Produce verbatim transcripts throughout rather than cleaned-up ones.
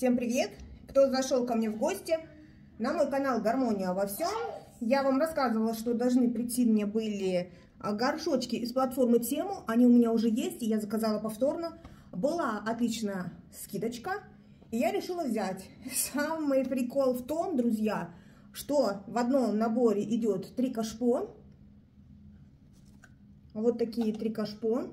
Всем привет! Кто зашел ко мне в гости на мой канал Гармония во всем. Я вам рассказывала, что должны прийти мне были горшочки из платформы Тему. Они у меня уже есть, и я заказала повторно. Была отличная скидочка, и я решила взять. Самый прикол в том, друзья, что в одном наборе идет три кашпо. Вот такие три кашпо.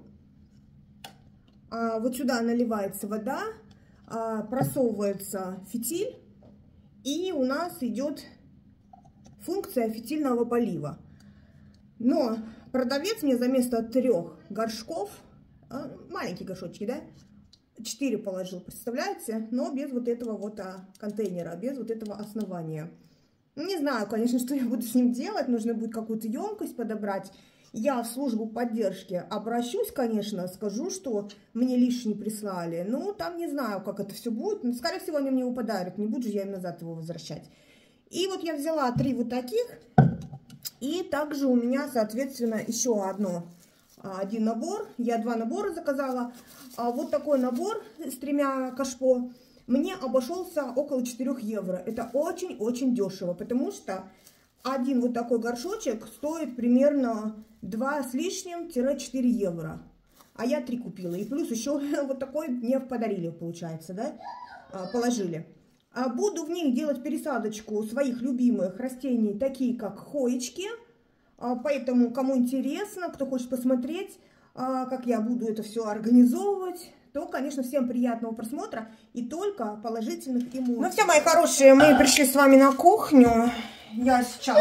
А вот сюда наливается вода, а, просовывается фитиль, и у нас идет функция фитильного полива. Но продавец мне за место трех горшков, а, маленькие горшочки, да, четыре положил, представляете? Но без вот этого вот а, контейнера, без вот этого основания. Не знаю, конечно, что я буду с ним делать, нужно будет какую-то емкость подобрать. Я в службу поддержки обращусь, конечно, скажу, что мне лишний прислали. Ну, там не знаю, как это все будет. Но, скорее всего, они мне его подарят. Не буду же я им назад его возвращать. И вот я взяла три вот таких. И также у меня, соответственно, еще одно, один набор. Я два набора заказала. Вот такой набор с тремя кашпо мне обошелся около четырёх евро. Это очень-очень дешево, потому что один вот такой горшочек стоит примерно два с лишним-четыре евро. А я три купила. И плюс еще вот такой мне подарили, получается, да? Положили. А буду в них делать пересадочку своих любимых растений, такие как хоечки. Поэтому, кому интересно, кто хочет посмотреть, как я буду это все организовывать, то, конечно, всем приятного просмотра и только положительных эмоций. Ну все, мои хорошие, мы пришли с вами на кухню. Я сейчас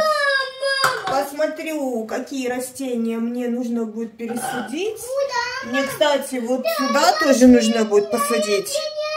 посмотрю, какие растения мне нужно будет пересадить. Мне, кстати, вот сюда тоже нужно будет посадить.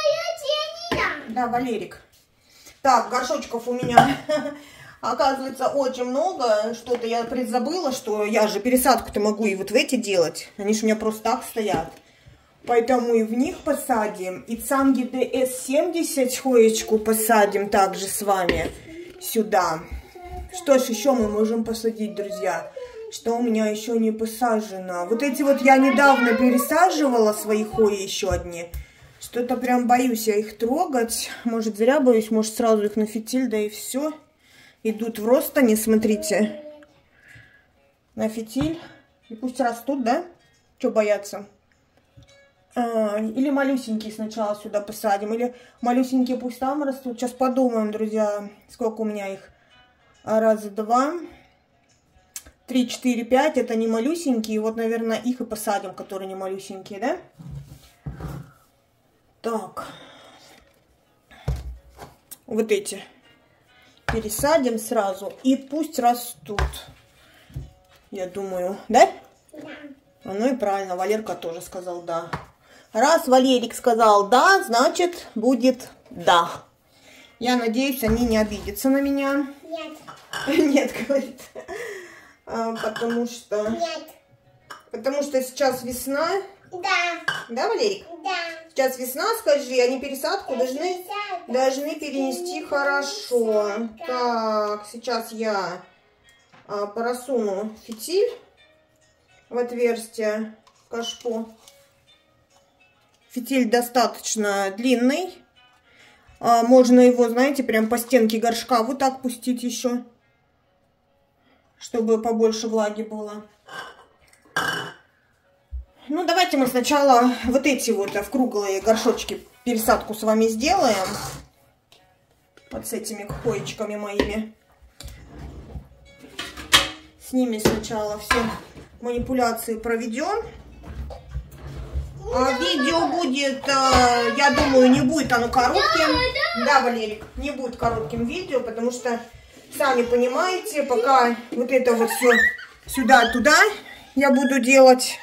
Да, Валерик. Так, горшочков у меня, оказывается, очень много. Что-то я предзабыла, что я же пересадку-то могу и вот в эти делать. Они же у меня просто так стоят. Поэтому и в них посадим. И цанги дэ эс семьдесят хоечку посадим также с вами сюда. Что ж еще мы можем посадить, друзья? Что у меня еще не посажено? Вот эти вот я недавно пересаживала свои хои еще одни. Что-то прям боюсь я их трогать. Может, зря боюсь, может, сразу их на фитиль, да и все. Идут в рост они, смотрите. На фитиль. И пусть растут, да? Что бояться? А, или малюсенькие сначала сюда посадим. Или малюсенькие пусть там растут. Сейчас подумаем, друзья, сколько у меня их. Раз, два, три, четыре, пять. Это не малюсенькие. Вот, наверное, их и посадим, которые не малюсенькие, да? Так. Вот эти пересадим сразу. И пусть растут. Я думаю, да? Да. Ну и правильно, Валерка тоже сказал да. Раз Валерик сказал да, значит будет да. Я надеюсь, они не обидятся на меня. Нет. Нет, говорит. А, потому что... Нет. Потому что сейчас весна. Да. Да, Валерик? Да. Сейчас весна, скажи, они пересадку да, должны, пересадку. должны перенести хорошо. Так, сейчас я а, просуну фитиль в отверстие кашпо. Фитиль достаточно длинный. А, можно его, знаете, прям по стенке горшка вот так пустить еще, чтобы побольше влаги было. Ну, давайте мы сначала вот эти вот в круглые горшочки пересадку с вами сделаем. Вот с этими хоечками моими. С ними сначала все манипуляции проведем. А видео будет, я думаю, не будет оно коротким. Да, Валерик, не будет коротким видео, потому что, сами понимаете, пока вот это вот все сюда-туда я буду делать.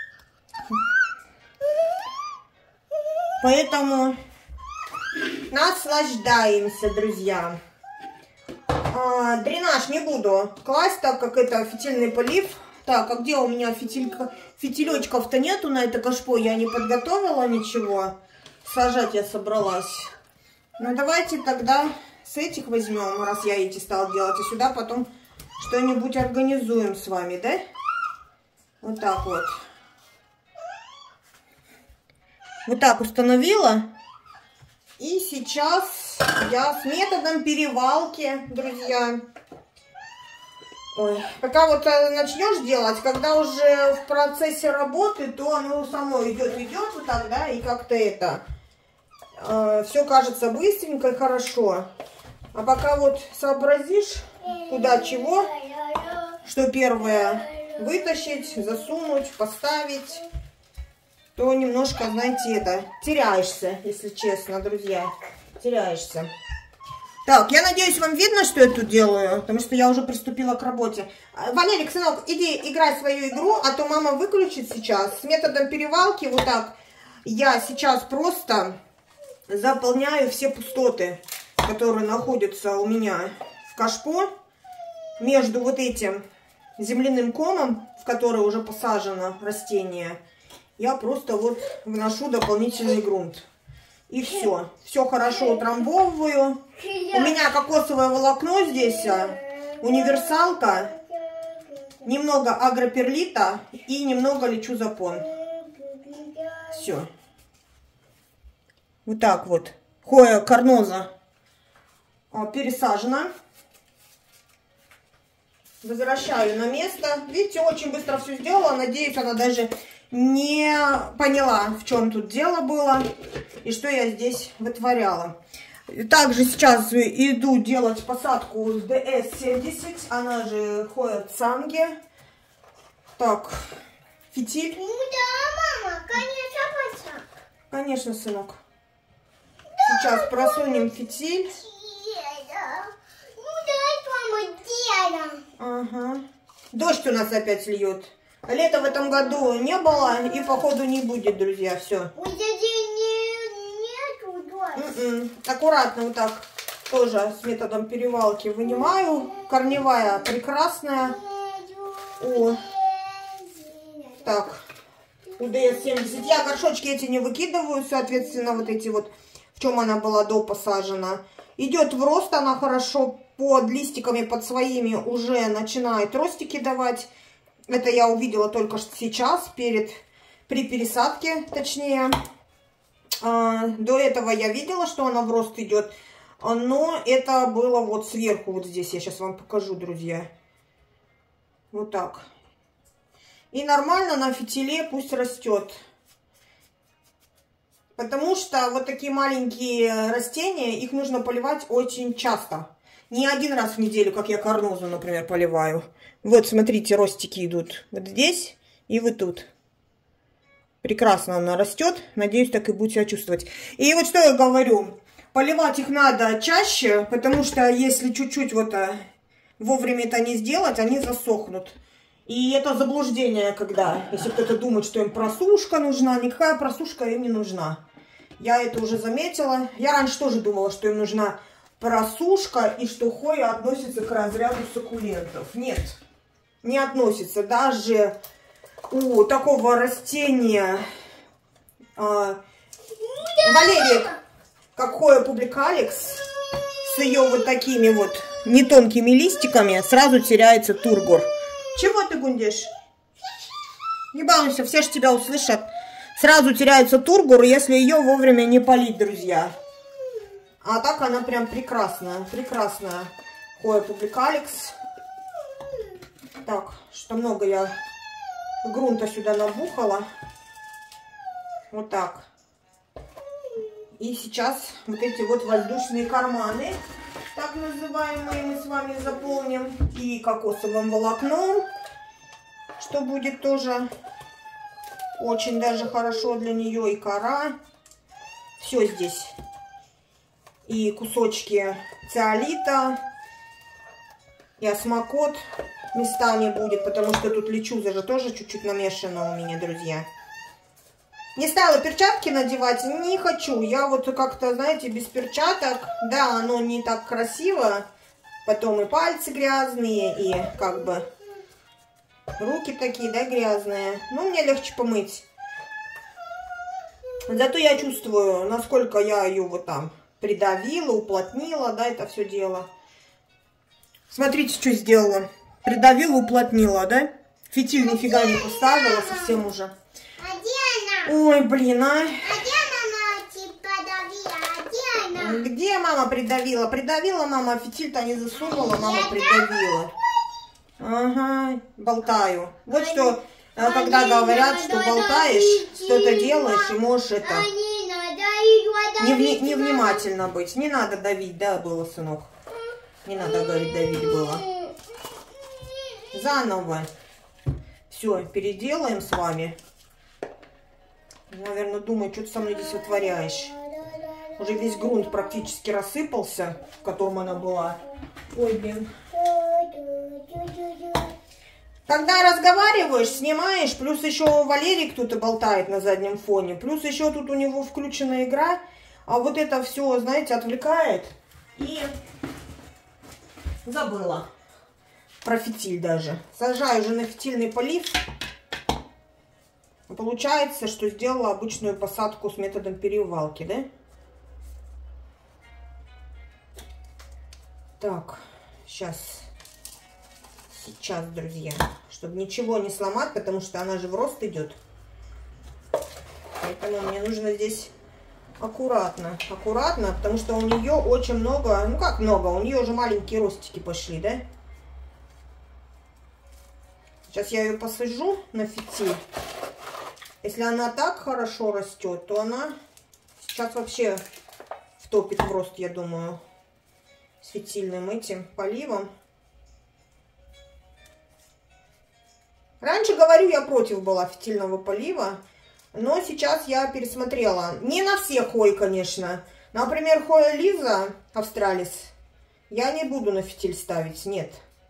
Поэтому наслаждаемся, друзья. А, дренаж не буду класть, так как это фитильный полив. Так, а где у меня фитилька? Фитилечков-то нету на это кашпо, я не подготовила ничего. Сажать я собралась. Ну, давайте тогда с этих возьмем, раз я эти стала делать. И сюда потом что-нибудь организуем с вами, да? Вот так вот. Вот так установила. И сейчас я с методом перевалки, друзья. Ой, пока вот начнешь делать, когда уже в процессе работы, то оно само идет, идет вот так, да, и как-то это, э, все кажется быстренько и хорошо. А пока вот сообразишь, куда чего, что первое вытащить, засунуть, поставить, то немножко, знаете, это, теряешься, если честно, друзья, теряешься. Так, я надеюсь, вам видно, что я тут делаю, потому что я уже приступила к работе. Валерик, сынок, иди играй свою игру, а то мама выключит сейчас. С методом перевалки вот так я сейчас просто заполняю все пустоты, которые находятся у меня в кашпо, между вот этим земляным комом, в который уже посажено растение. Я просто вот вношу дополнительный грунт. И все. Все хорошо утрамбовываю. У меня кокосовое волокно здесь, универсалка, немного агроперлита и немного лечузапон. Все. Вот так вот. Хоя карноза пересажена. Возвращаю на место. Видите, очень быстро все сделала. Надеюсь, она даже не поняла, в чем тут дело было и что я здесь вытворяла. Также сейчас иду делать посадку с ди эс семьдесят, она же Хоя Цанге. Так, фитиль. Ну да, мама, конечно, посадка. Конечно, сынок. Сейчас просунем фитиль. Ага. Дождь у нас опять льет. Лета в этом году не было и походу не будет, друзья. Все. Mm-mm. Аккуратно вот так тоже с методом перевалки вынимаю. Корневая прекрасная. О. Так. у ди эс семьдесят. Я горшочки эти не выкидываю, соответственно, вот эти вот, в чем она была до посажена. Идет в рост, она хорошо под листиками, под своими уже начинает ростики давать. Это я увидела только что сейчас, перед, при пересадке, точнее. А, до этого я видела, что она в рост идет, но это было вот сверху, вот здесь. Я сейчас вам покажу, друзья. Вот так. И нормально на фитиле пусть растет. Потому что вот такие маленькие растения, их нужно поливать очень часто. Не один раз в неделю, как я карнозу, например, поливаю. Вот, смотрите, ростики идут вот здесь и вот тут. Прекрасно она растет. Надеюсь, так и будет себя чувствовать. И вот что я говорю. Поливать их надо чаще, потому что если чуть-чуть вот вовремя это не сделать, они засохнут. И это заблуждение, когда, если кто-то думает, что им просушка нужна, никакая просушка им не нужна. Я это уже заметила. Я раньше тоже думала, что им нужна просушка и что Хоя относится к разряду суккулентов. Нет, не относится. Даже у такого растения э, Валерий, как Хоя публикаликс, с ее вот такими вот нетонкими листиками, сразу теряется тургор. Чего ты гундишь? Не балуйся, все же тебя услышат. Сразу теряется тургор, если ее вовремя не полить, друзья. А так она прям прекрасная, прекрасная Хоя публикаликс. Так, что много я грунта сюда набухала. Вот так. И сейчас вот эти вот воздушные карманы, так называемые, мы с вами заполним. И кокосовым волокном, что будет тоже очень даже хорошо для нее. И кора. Все здесь. И кусочки циолита. И осмокот местами будет, потому что тут лечуза же тоже чуть-чуть намешана у меня, друзья. Не стала перчатки надевать, не хочу. Я вот как-то, знаете, без перчаток. Да, оно не так красиво. Потом и пальцы грязные, и как бы руки такие, да, грязные. Но мне легче помыть. Зато я чувствую, насколько я ее вот там придавила, уплотнила, да, это все дело. Смотрите, что сделала. Придавила, уплотнила, да? Фитиль нифига не поставила совсем уже. А где она? Ой, блин, а. А где она типа давила? А где Где мама придавила? Придавила мама, фитиль-то не засунула, мама придавила. Ага, болтаю. Вот что, когда говорят, что болтаешь, что-то делаешь и можешь это... Невни невнимательно быть. Не надо давить, да, было, сынок? Не надо, говорит, давить было. Заново. Все, переделаем с вами. Наверное, думаю, что ты со мной здесь вытворяешь. Уже весь грунт практически рассыпался, в котором она была. Ой, блин. Когда разговариваешь, снимаешь, плюс еще Валерий кто-то болтает на заднем фоне, плюс еще тут у него включена игра, а вот это все, знаете, отвлекает. И забыла про фитиль даже. Сажаю уже на фитильный полив. Получается, что сделала обычную посадку с методом перевалки, да? Так, сейчас, сейчас, друзья, чтобы ничего не сломать, потому что она же в рост идет. Поэтому мне нужно здесь аккуратно, аккуратно, потому что у нее очень много, ну как много, у нее уже маленькие ростики пошли, да? Сейчас я ее посажу на фитиль. Если она так хорошо растет, то она сейчас вообще втопит в рост, я думаю, с фитильным этим поливом. Раньше, говорю, я против была фитильного полива, но сейчас я пересмотрела. Не на все хой, конечно. Например, хоя Лиза Австралис я не буду на фитиль ставить, нет.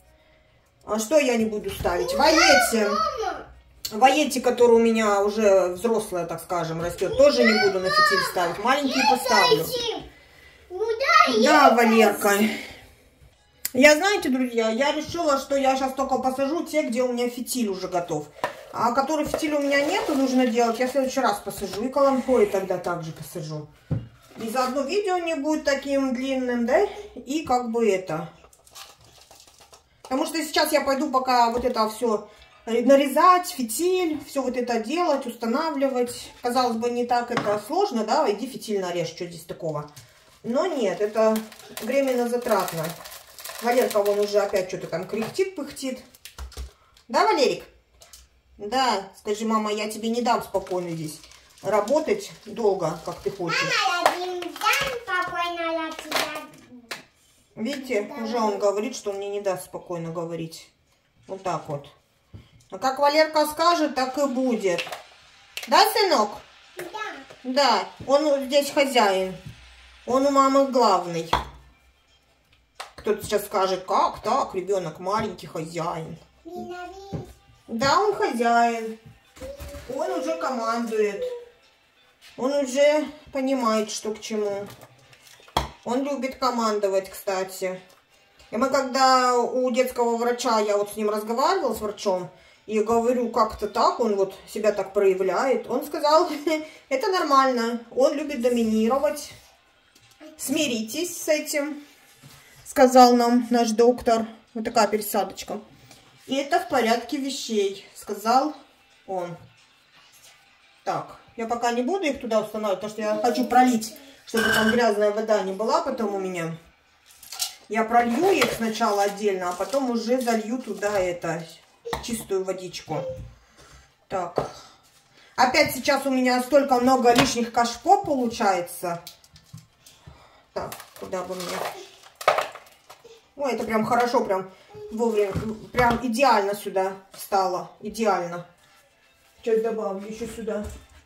А что я не буду ставить? Ваети. Ваети, который у меня уже взрослая, так скажем, растет, тоже не буду на фитиль ставить. Маленькие поставлю. Да, Валерка. Я, знаете, друзья, я решила, что я сейчас только посажу те, где у меня фитиль уже готов. А который фитиль у меня нету, нужно делать, я в следующий раз посажу. И каламхои тогда также посажу. И заодно видео не будет таким длинным, да? И как бы это. Потому что сейчас я пойду пока вот это все нарезать, фитиль, все вот это делать, устанавливать. Казалось бы, не так это сложно, да? Иди фитиль нарежь, что здесь такого. Но нет, это временно затратно. Валерка вон уже опять что-то там кряхтит, пыхтит. Да, Валерик? Да, скажи, мама, я тебе не дам спокойно здесь работать долго, как ты хочешь. Мама, я не дам спокойно, я тебя... Видите, да. Уже он говорит, что он мне не даст спокойно говорить. Вот так вот. А как Валерка скажет, так и будет. Да, сынок? Да. Да, он здесь хозяин. Он у мамы главный. Кто-то сейчас скажет, как так, ребенок маленький, хозяин. Ненавидь. Да, он хозяин. Он уже командует. Он уже понимает, что к чему. Он любит командовать, кстати. И мы когда у детского врача, я вот с ним разговаривала, с врачом, и говорю, как-то так, он вот себя так проявляет. Он сказал, это нормально. Он любит доминировать. Смиритесь с этим, сказал нам наш доктор. Вот такая пересадочка. И это в порядке вещей, сказал он. Так, я пока не буду их туда устанавливать, потому что я хочу пролить, чтобы там грязная вода не была потом у меня. Я пролью их сначала отдельно, а потом уже залью туда это, чистую водичку. Так. Опять сейчас у меня столько много лишних кашпо получается. Так, куда бы мне... Ой, это прям хорошо, прям вовремя, прям идеально сюда встала. Идеально. Сейчас добавлю еще сюда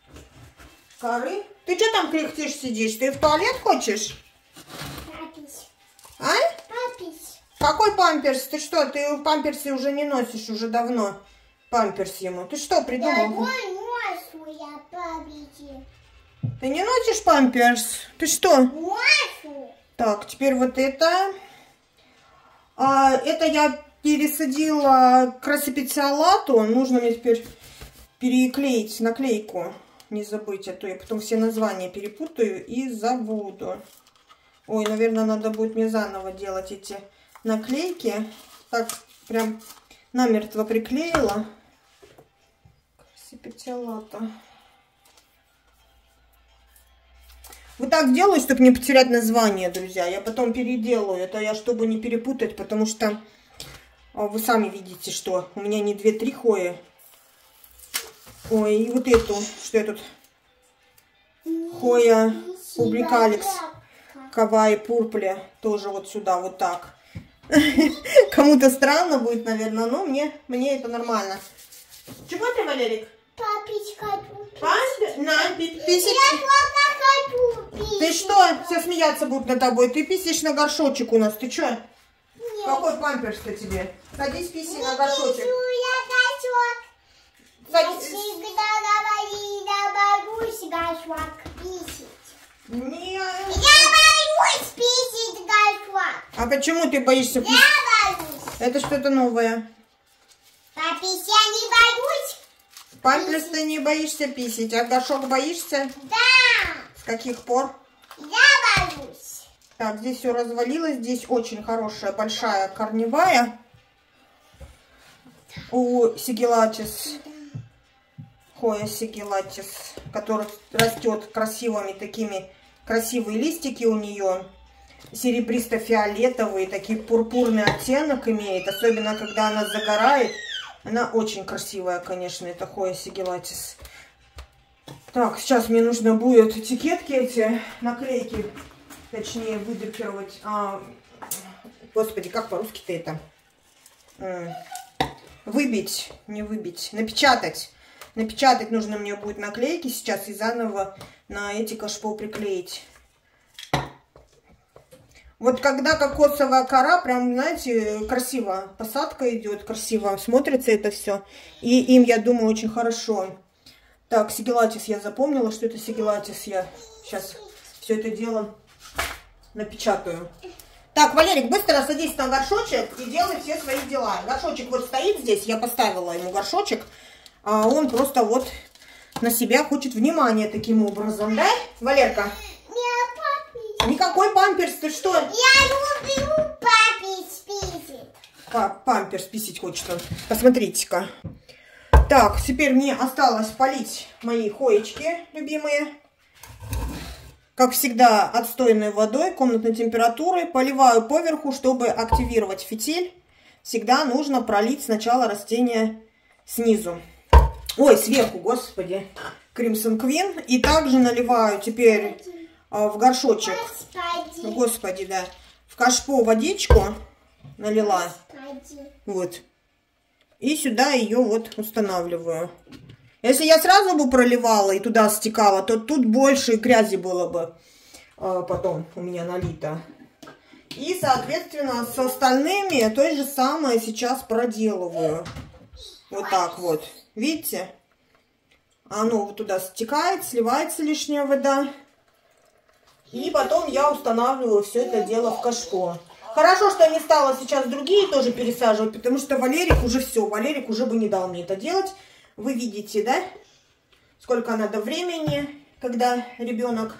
коры. Ты что там кряхтишь, сидишь? Ты в туалет хочешь? Папись. А? Папись. Какой памперс? Ты что? Ты в памперсе уже не носишь, уже давно памперс ему. Ты что придумал? Давай носу я папики. Ты не носишь памперс? Ты что? Носу. Так, теперь вот это. А, это я пересадила красипециолату. Нужно мне теперь переклеить наклейку. Не забыть, а то я потом все названия перепутаю и забуду. Ой, наверное, надо будет мне заново делать эти наклейки. Так, прям намертво приклеила. Красипециолата. Вот так делаю, чтобы не потерять название, друзья. Я потом переделаю. Это я, чтобы не перепутать, потому что вы сами видите, что у меня не две-три хои. Ой, и вот эту, что я тут? Хоя публикаликс, кавай пурпля, тоже вот сюда, вот так. Кому-то странно будет, наверное, но мне, мне это нормально. Чего ты, Валерик? Папичка. Папа? На, писить. Я хочу писать. Ты что? Все смеяться будут над тобой. Ты писишь на горшочек у нас. Ты что? Нет. Какой памперс-то тебе? Садись, писи Не на горшочек. пишу я горшок. Я Садись. всегда говорила, боюсь горшок писать. Не... Я боюсь писать горшок. А почему ты боишься писать? Я боюсь. Это что-то новое. Папись, я не боюсь. Памперс ты не боишься писать, а горшок боишься? Да. С каких пор? Я боюсь. Так, здесь все развалилось. Здесь очень хорошая, большая корневая у сигилатис. Хоя сигилатис, который растет красивыми такими, красивые листики у нее. Серебристо-фиолетовый, такие пурпурный оттенок имеет. Особенно, когда она загорает. Она очень красивая, конечно, это Хоя сигилатис. Так, сейчас мне нужно будет этикетки эти, наклейки, точнее, выдрукировать. А, господи, как по-русски-то это? М, Выбить, не выбить, напечатать. Напечатать нужно мне будет наклейки сейчас и заново на эти кашпо приклеить. Вот когда кокосовая кора, прям, знаете, красиво посадка идет, красиво смотрится это все. И им, я думаю, очень хорошо. Так, сигилатис я запомнила, что это сигилатис. Я сейчас все это дело напечатаю. Так, Валерик, быстро садись на горшочек и делай все свои дела. Горшочек вот стоит здесь, я поставила ему горшочек. А он просто вот на себя хочет внимания таким образом, да, Валерка? Никакой памперс, ты что? Я люблю папись писать. Пап, памперс писать хочет он. Посмотрите-ка. Так, теперь мне осталось полить мои хоечки любимые. Как всегда, отстойной водой, комнатной температуры. Поливаю поверху, чтобы активировать фитиль. Всегда нужно пролить сначала растение снизу. Ой, сверху, господи. Crimson Queen. И также наливаю теперь в горшочек. Господи. Господи, да. В кашпо водичку налила. Господи. Вот. И сюда ее вот устанавливаю. Если я сразу бы проливала и туда стекала, то тут больше грязи было бы а, потом у меня налито. И, соответственно, с остальными то же самое сейчас проделываю. Вот так вот. Видите? Оно вот туда стекает, сливается лишняя вода. И потом я устанавливаю все это дело в кашпо. Хорошо, что я не стала сейчас другие тоже пересаживать, потому что Валерик уже все, Валерик уже бы не дал мне это делать. Вы видите, да, сколько надо времени, когда ребенок,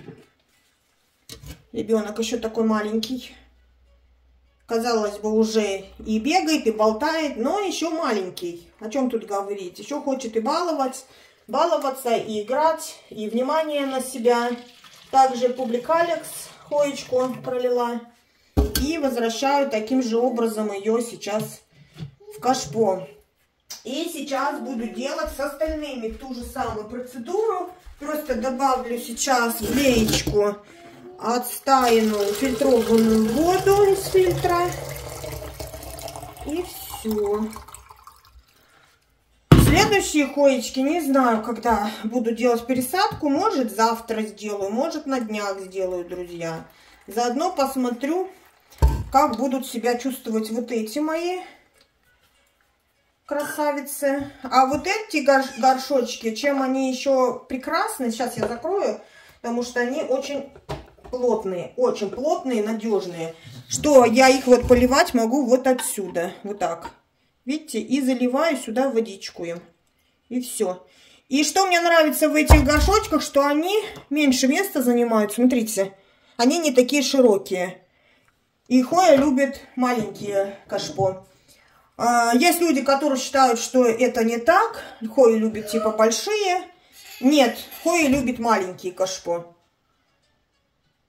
ребенок еще такой маленький. Казалось бы, уже и бегает, и болтает, но еще маленький. О чем тут говорить? Еще хочет и баловать, баловаться, и играть, и внимание на себя. Также публикаликс хоечку пролила. И возвращаю таким же образом ее сейчас в кашпо. И сейчас буду делать с остальными ту же самую процедуру. Просто добавлю сейчас в леечку отстаянную фильтрованную воду из фильтра. И все. Следующие хоечки, не знаю, когда буду делать пересадку. Может, завтра сделаю, может, на днях сделаю, друзья. Заодно посмотрю, как будут себя чувствовать вот эти мои красавицы. А вот эти горшочки, чем они еще прекрасны, сейчас я закрою, потому что они очень плотные, очень плотные, надежные. Что я их вот поливать могу вот отсюда, вот так. Видите, и заливаю сюда водичку им. И все. И что мне нравится в этих горшочках, что они меньше места занимают. Смотрите, они не такие широкие. И Хоя любит маленькие кашпо. Есть люди, которые считают, что это не так. Хоя любит типа большие. Нет, Хоя любит маленькие кашпо.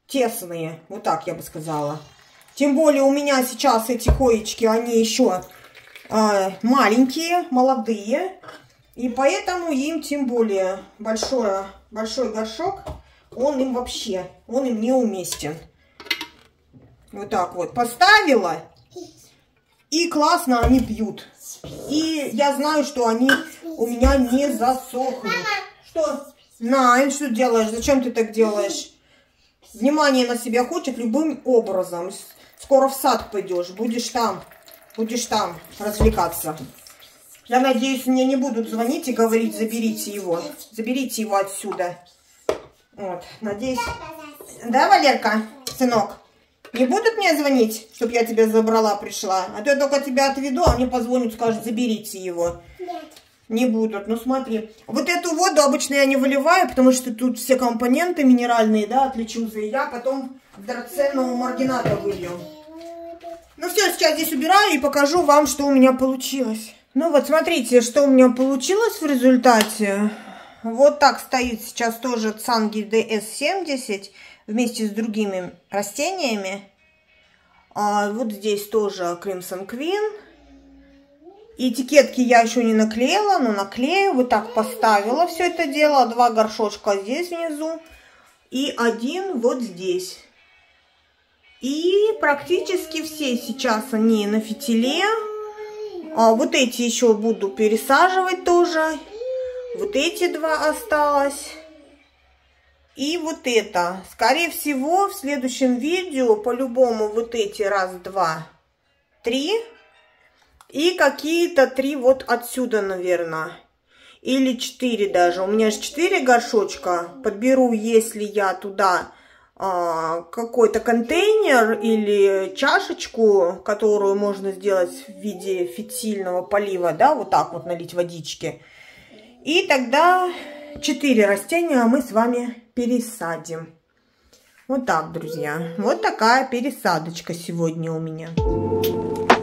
тесные, вот так я бы сказала. Тем более у меня сейчас эти коечки, они еще э, маленькие, молодые. И поэтому им тем более большой, большой горшок, он им вообще, он им не уместен. Вот так вот поставила, и классно они пьют. И я знаю, что они у меня не засохнут. Что? Найн, что делаешь? Зачем ты так делаешь? Внимание на себя хочет любым образом. Скоро в сад пойдешь, будешь там, будешь там развлекаться. Я надеюсь, мне не будут звонить и говорить, заберите его, заберите его отсюда. Вот, надеюсь. Да, Валерка, сынок? Не будут мне звонить, чтобы я тебя забрала, пришла? А то я только тебя отведу, а мне позвонят, скажут, заберите его. Нет. Не будут. Ну смотри, вот эту воду обычно я не выливаю, потому что тут все компоненты минеральные, да, от лечузы. И я потом драгоценного маргината вылью. Ну все, сейчас здесь убираю и покажу вам, что у меня получилось. Ну вот, смотрите, что у меня получилось в результате. Вот так стоит сейчас тоже Цанги ди эс семьдесят вместе с другими растениями. А вот здесь тоже Crimson Queen. Этикетки я еще не наклеила, но наклею. Вот так поставила все это дело. Два горшочка здесь внизу и один вот здесь. И практически все сейчас они на фитиле. А вот эти еще буду пересаживать тоже. Вот эти два осталось. И вот это. Скорее всего, в следующем видео по-любому вот эти раз, два, три. И какие-то три вот отсюда, наверное. Или четыре даже. У меня же четыре горшочка. Подберу, если я туда а, какой-то контейнер или чашечку, которую можно сделать в виде фитильного полива, да, вот так вот налить водички. И тогда четыре растения мы с вами пересадим. Вот так, друзья. Вот такая пересадочка сегодня у меня.